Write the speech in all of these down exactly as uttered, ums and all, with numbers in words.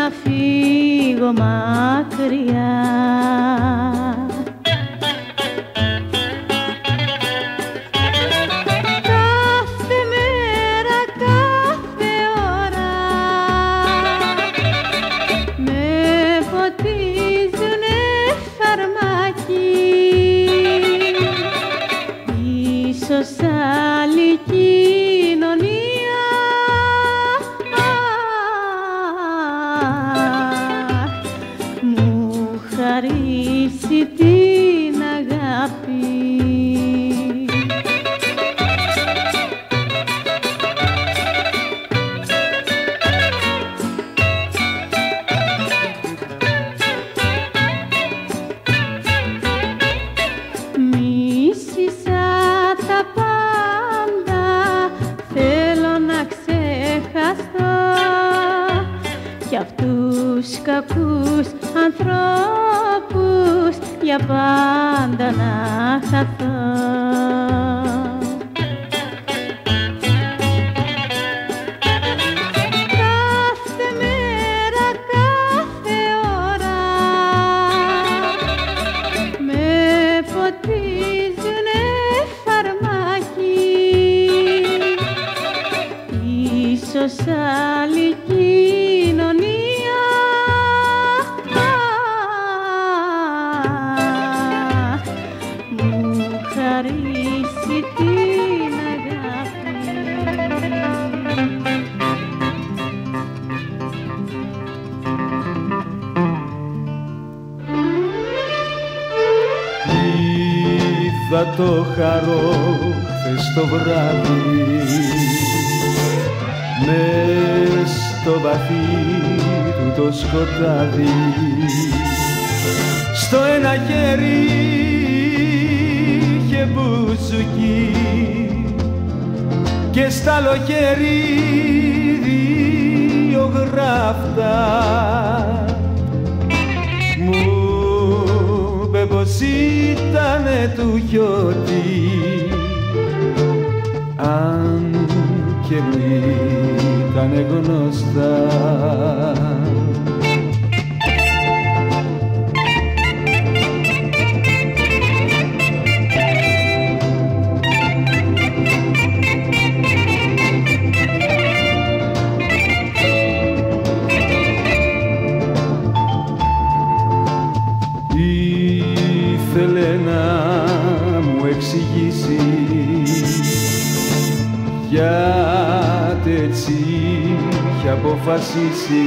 φύγω μακριά. Κάθε μέρα, κάθε ώρα με ποτίζουνε φαρμάκι. Ίσως άλλη κοινωνία μου χαρίσει την αγάπη. Μίσησα τα πάντα, θέλω να ξεχαστώ κι αυτούς κακούς ανθρώπους για πάντα να χαθώ. Κάθε μέρα, κάθε ώρα με ποτίζουνε φαρμάκι. Ίσως άλλη κοινωνία μου χαρίσει την αγάπη. Θα το χαρώ χθες το βράδυ μες στο βαθύ του το σκοτάδι. Στο ένα χέρι είχε μπουζουκί και στ' άλλο χέρι δύο γράφτα. Μου είπε πως ήτανε του γιώτη, αν και μου ήτανε γνωστά. Ήθελε να μου εξηγήσει γιατί έτσι είχε αποφασίσει.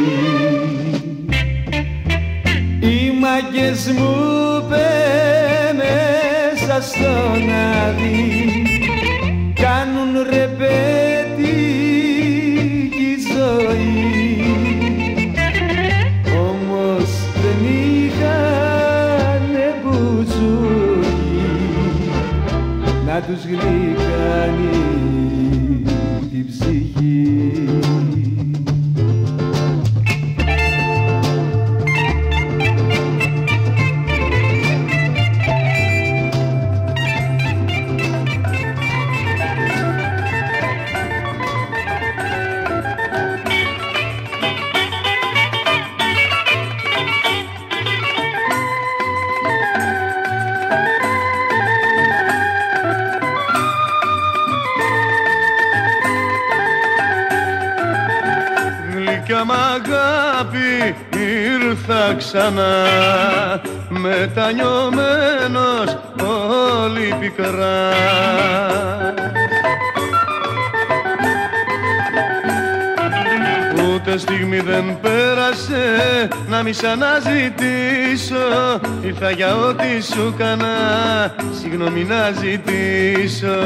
Οι μάγκες μου είπε μέσα στον άδει κάνουν ρεπέτικη ζωή. Όμως δεν είχανε μπουζούκι να τους γλυκάνει την ψυχή. Γλυκιά μ' αγάπη ήρθα ξανά, μετανιωμένος όλη πικρά. Ούτε στιγμή δεν πέρασε να μη σ' αναζητήσω, ήρθα για ό,τι σου κάνα συγγνώμη να ζητήσω.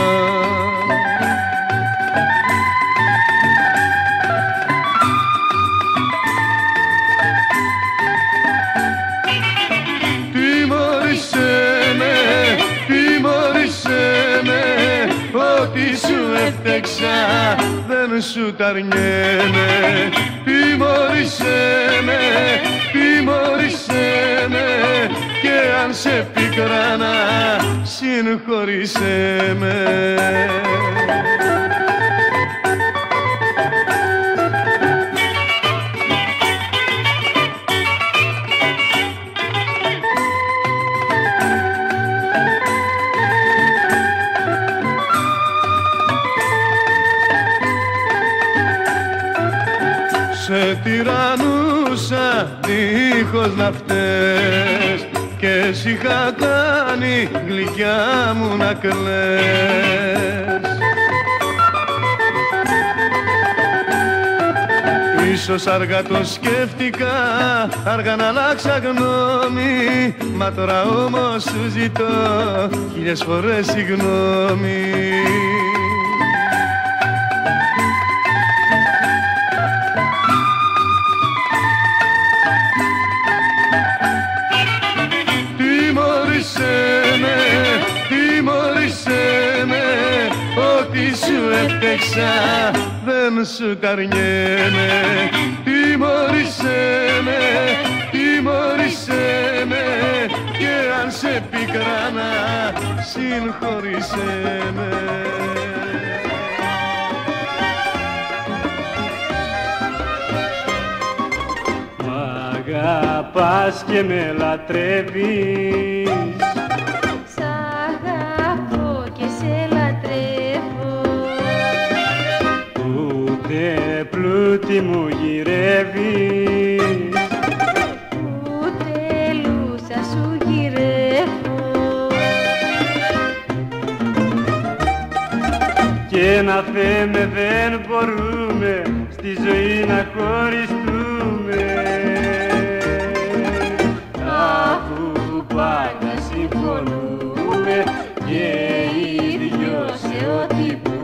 Ό,τι σου έφτεξα δεν σου τ' αρνιέμαι. Τιμώρησέ με, τιμώρησέ με, και αν σε πικράνα συγχωρήσέ με. σε τυραννούσα δίχως να φταίς και σ' είχα κάνει γλυκιά μου να κλαις. Ίσως αργά το σκέφτηκα, αργά να αλλάξα γνώμη, μα τώρα όμως σου ζητώ χίλιες φορές συγγνώμη. Έφτεξα, δεν σου καρνιέμαι. Τιμώρησέ με, τιμώρησέ με, και αν σε πικράνα, συγχωρήσέ με. Μ' αγαπάς και με λατρεύεις, σ' αγαπώ και σε λατρεύω, πλούτη μου γυρεύεις, ούτε λούσα σου γυρεύω, και να θέμε δεν μπορούμε στη ζωή να χωριστούμε, αφού πάντα συμφωνούμε και οι δυο σε ό,τι πούμε.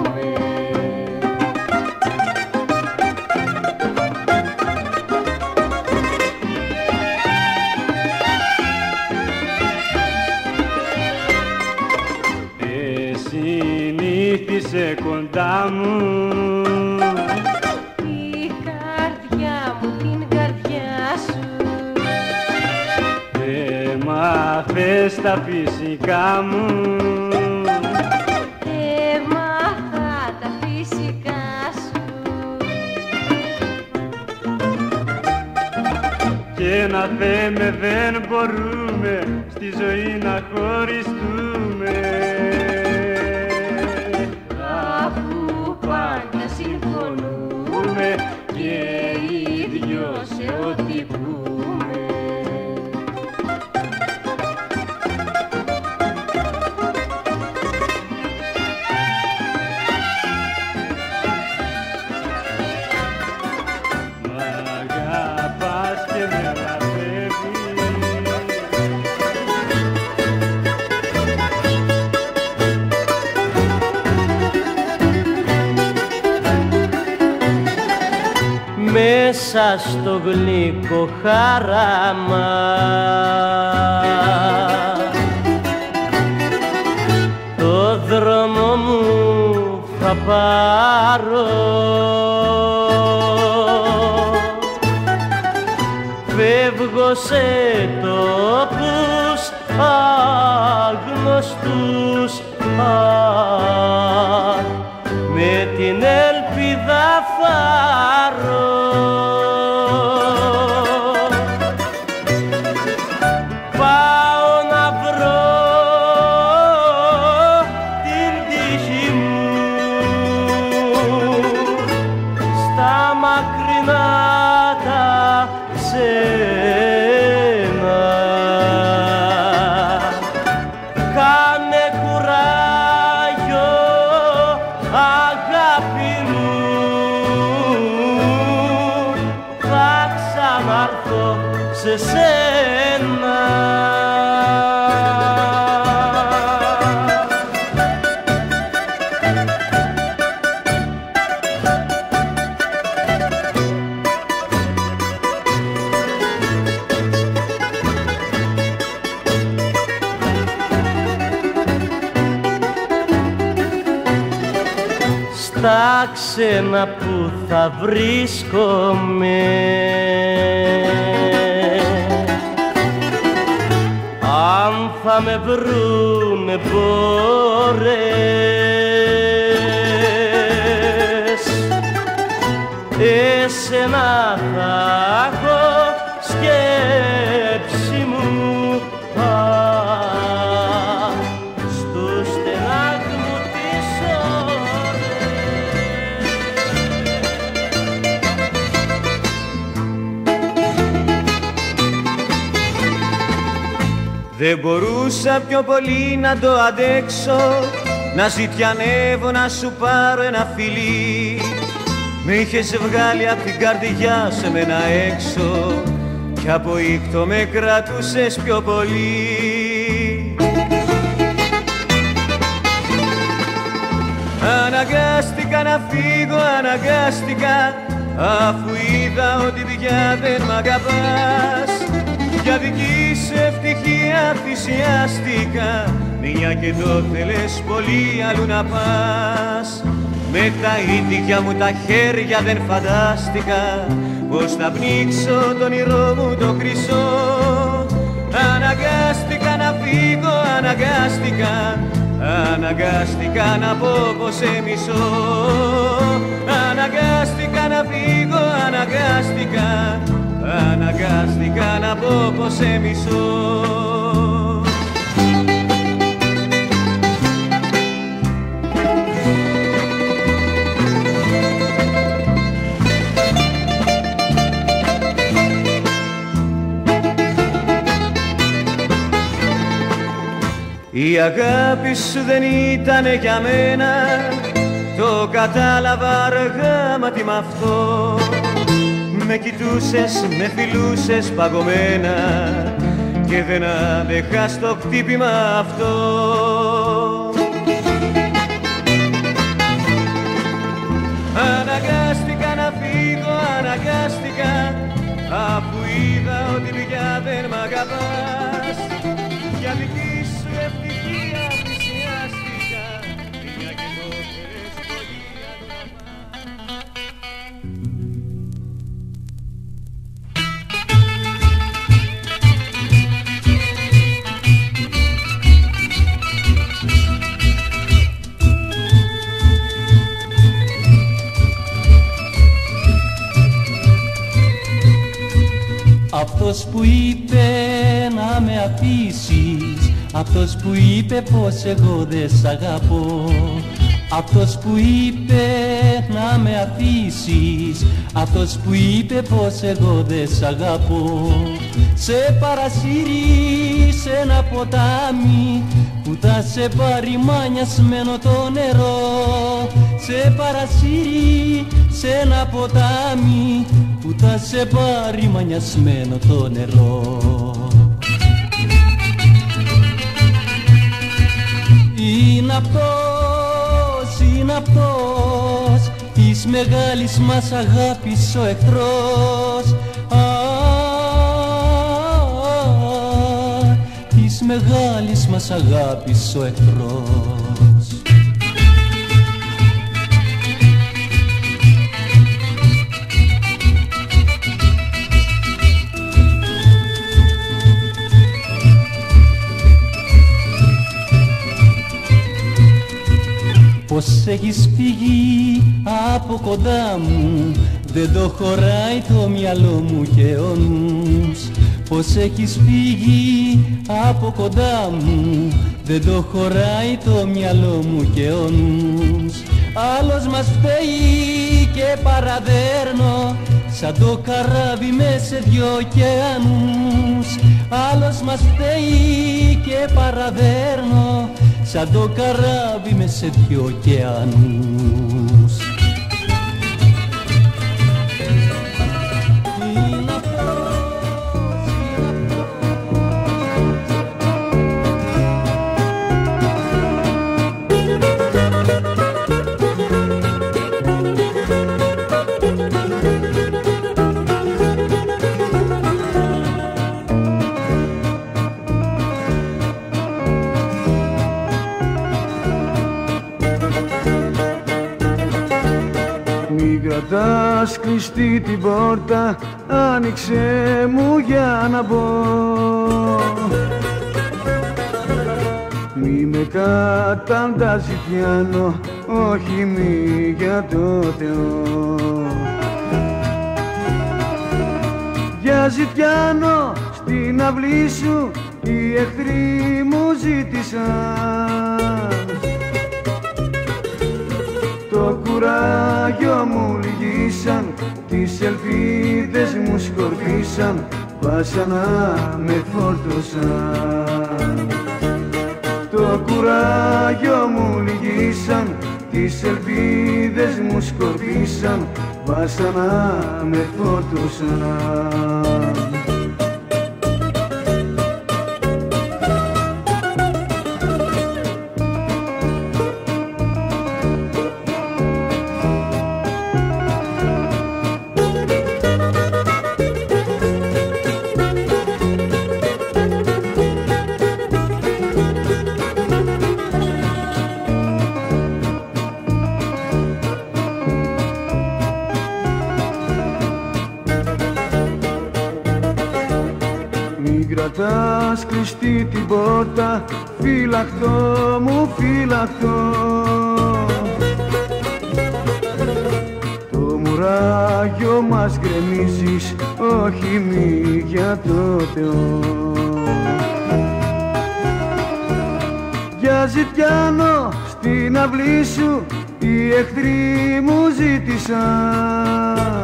Συνήθισε κοντά μου η καρδιά μου την καρδιά σου, δε μ' άφες τα φυσικά μου, έμαθα τα φυσικά σου, και να θέμε δεν μπορούμε στη ζωή να χωριστούμε, αφού πάντα συμφωνούμε και οι δυο σε ό,τι πούμε. Μ' αγαπάς και με λατρεύεις, μέσα στο γλυκό χαράμα το δρόμο μου θα πάρω, φεύγω σε τόπους άγνωστους, αχ, με την ελπίδα φάρω. Πάω να βρω την τύχη μου στα μακρινά τα ξένα. Κάνε κουράγιο, αγάπη μου, θα ξαναρθώ σε σένα. Στα ξένα που θα βρίσκομαι, αν θα με βρουνε μπόρες, εσένα θα έχω σκέψη μου, αχ, στους στενάχμου τις ώρες. Δεν μπορούσα πιο πολύ να το αντέξω, να ζητιανεύω να σου πάρω ένα φιλί. Με είχες βγάλει απ' την καρδιά σε μένα έξω κι από ήκτο με κρατούσες πιο πολύ. Αναγκάστηκα να φύγω, αναγκάστηκα, αφού είδα ότι πια δεν μ' αγαπάς. Για δική σου ευτυχία θυσιάστηκα, μια και το θέλες πολύ αλλού να πας. Με τα ίδια μου τα χέρια δεν φαντάστηκα πως θα πνίξω το όνειρό μου το χρυσό. Αναγκάστηκα να φύγω, αναγκάστηκα, αναγκάστηκα να πω πως σε μισώ. Αναγκάστηκα να φύγω, αναγκάστηκα, αναγκάστηκα να πω πως σε μισώ. Η αγάπη σου δεν ήτανε για μένα, το κατάλαβα αργά, μα τι μ' αυτό. Με κοιτούσες, με φιλούσες παγωμένα και δεν άντεχα στο χτύπημα αυτό. Αναγκάστηκα να φύγω, αναγκάστηκα, αφού είδα ότι πια δεν μ' αγαπάς. Για δική σου ευτυχία θυσιάστηκα, μια και το θέλες πολύ αλλού να πας. Αυτός που είπε να με αφήσεις, αυτός που είπε πως εγώ δεν σ' αγαπώ, αυτός που είπε να με αφήσεις, αυτός που είπε πως εγώ δεν σ' αγαπώ. Σε παρασύρει σε ένα ποτάμι που θα σε πάρει μανιασμένο το νερό. Σε παρασύρει σε ένα ποτάμι που θα σε πάρει μανιασμένο το νερό. Είναι αυτός, είναι αυτός της μεγάλης μας αγάπης ο εχθρός. Α, της μεγάλης μας αγάπης ο εχθρός. Πως έχεις φύγει από κοντά μου, δεν το χωράει το μυαλό μου και ο νους. Πως έχεις φύγει από κοντά μου, δεν το χωράει το μυαλό μου και ο νους. Άλλος μας φταίει και παραδέρνω, σαν το καράβι μες σε δυο ωκεανούς. Άλλος μας φταίει και παραδέρνω, σαν το καράβι μες σε δυο ωκεανούς. Κρατάς κλειστή την πόρτα, άνοιξε μου για να μπω. Μη με καταντάζει πιάνω, όχι μη για το Θεό. Για ζητιάνω στην αυλή σου οι εχθροί μου ζήτησαν. Το κουράγιο μου λυγίσαν, τις ελπίδες μου σκορπίσαν, πάσα να με φόρτωσαν. Το κουράγιο μου λυγίσαν, τις ελπίδες μου σκορπίσαν, βάσανα με φόρτωσαν. Κρατάς κλειστή την πόρτα, φύλακτο μου φύλακτο. Το μουράγιο μας γκρεμίζεις, όχι μη για το Θεό. Για ζητιάνο στην αυλή σου οι εχθροί μου ζήτησαν.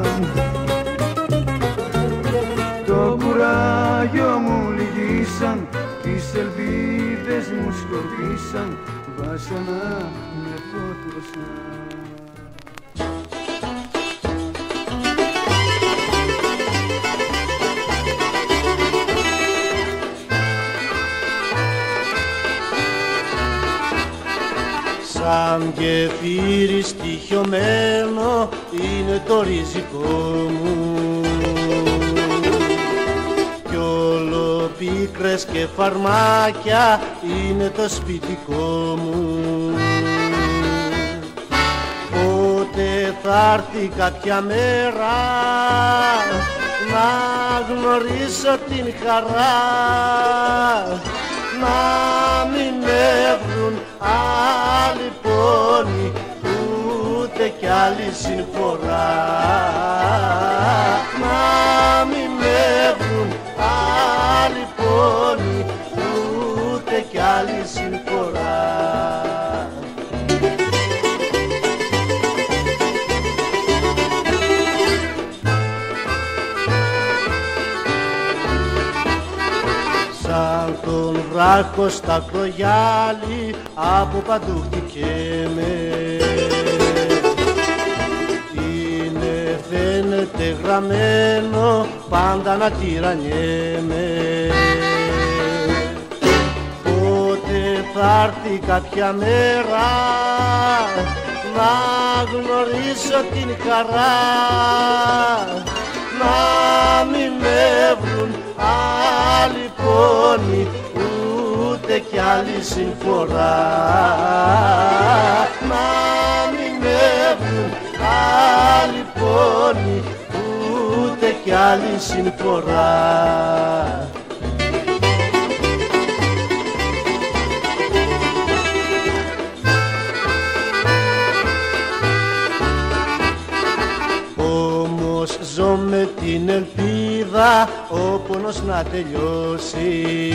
Το κουράγιο μου λυγίσαν, τις ελπίδες μου σκορπίσαν, βάσανα με φόρτωσαν. Σαν γεφύρι στοιχειωμένο είναι το ριζικό μου, κι όλο πίκρες και φαρμάκια είναι το σπιτικό μου. Πότε θα έρθει κάποια μέρα να γνωρίσω την χαρά, να μην με βρουν άλλοι πόνοι, ούτε κι άλλη συμφορά. Να μην με βρουν άλλοι πόνοι, ούτε κι άλλη συμφορά. Σαν τον βράχο στα κρογιάλι από παντού χτυπιέμαι. Είναι φαίνεται γραμμένο πάντα να τυραννιέμαι. Πότε θα έρθει κάποια μέρα να γνωρίσω την χαρά, να μην με βρουν άλλοι πόνοι, ούτε κι άλλη συμφορά. Να μην με βρουν άλλοι πόνοι, ούτε κι άλλη συμφορά. Ζω με την ελπίδα ο πόνος να τελειώσει,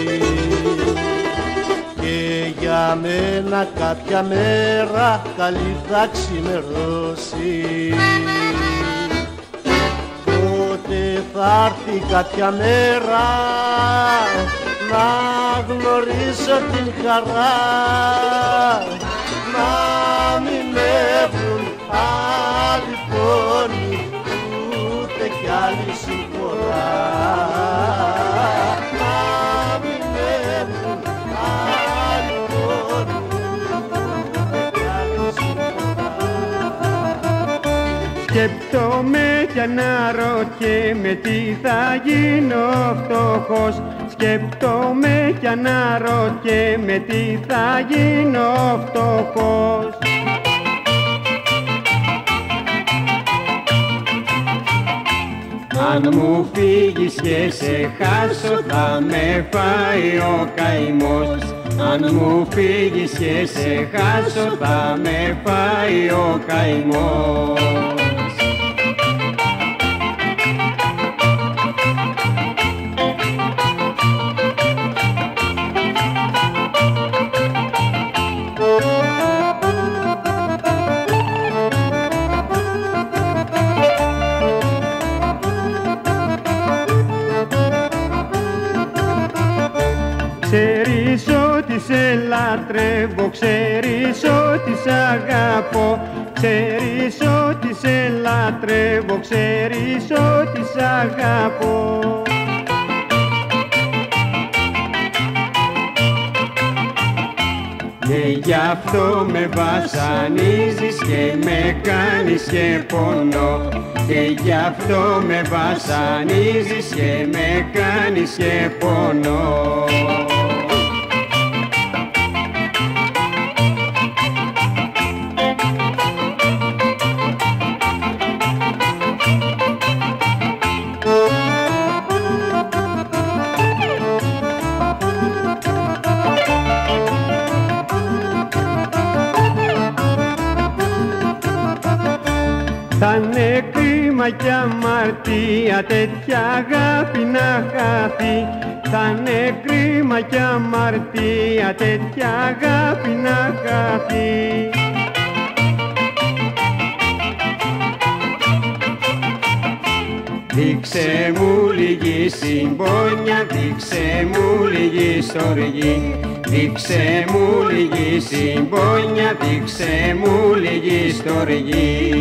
και για μένα κάποια μέρα καλή θα ξημερώσει. Πότε θα έρθει κάποια μέρα να γνωρίσω την χαρά, να μην με βρουν άλλοι πόνοι, ούτε κι άλλη συμφορά. Να μην με βρουν άλλοι πόνοι, ούτε κι άλλη συμφορά. Σκεπτόμαι κι αναρωτιέμαι τι θα γίνω φτωχός. Σκεπτόμαι κι αναρωτιέμαι τι θα γίνω φτωχός. Αν μου φύγεις και σε χάσω θα με φάει ο καημός. Αν μου φύγεις και σε χάσω θα με φάει ο καημός. Ξέρει λατρεύω, ξέρεις ότι σ' αγαπώ. Ξέρεις ότι σε λατρεύω, ξέρεις ότι σ' αγαπώ. Και γι' αυτό με βασανίζεις και με κάνεις και πονώ. Και γι' αυτό με βασανίζεις και με κάνεις και πονώ. Θα'ναι κρίμα κι αμαρτία τέτοια αγάπη να χαθεί. Θα'ναι κρίμα κι αμαρτία τέτοια αγάπη να χαθεί. Δείξε μου λίγη συμπόνια, δείξε μου λίγη στοργή. Δείξε μου λίγη συμπόνια, δείξε μου λίγη στοργή.